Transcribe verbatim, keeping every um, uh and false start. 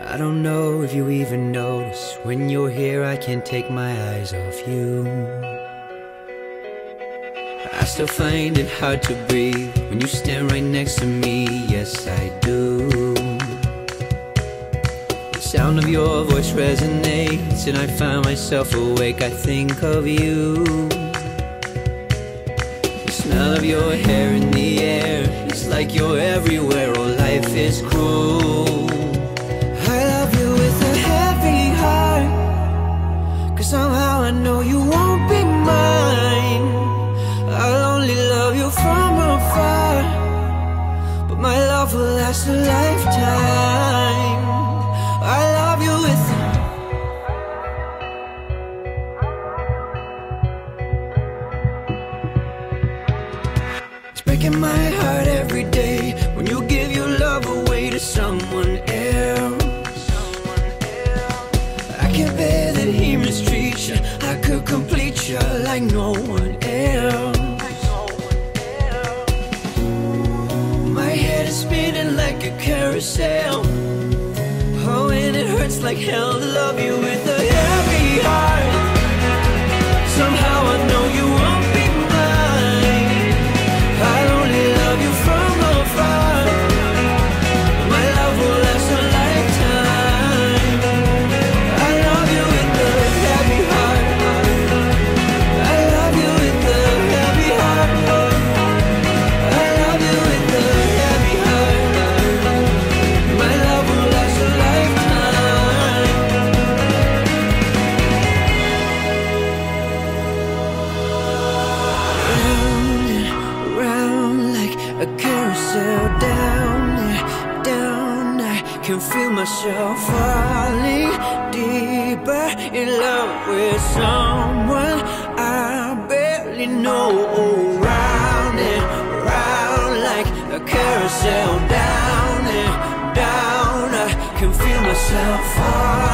I don't know if you even notice when you're here I can't take my eyes off you. I still find it hard to breathe when you stand right next to me, yes I do. The sound of your voice resonates and I find myself awake, I think of you. The smell of your hair in the air, it's like you're everywhere, oh life is cruel. I love you with a heavy heart, 'cause somehow I know you won't be mine. I'll only love you from afar, but my love will last a lifetime. I love you with a It's breaking my heart every day when you give your love away to someone else. I can't bear that he mistreats you, I could complete you like no one else. My head is spinning like a carousel. Oh, and it hurts like hell to love you with a heavy heart. Somehow I know you won't be mine. I'll only love you from afar. My love will last a lifetime. I love you with a heavy heart. I love you with a heavy heart. I love you with a heavy heart. My love will last a lifetime. Round and round like a carousel, down and down. I can feel myself falling deeper in love with someone I barely know. Round and round like a carousel, down and down. I can feel myself falling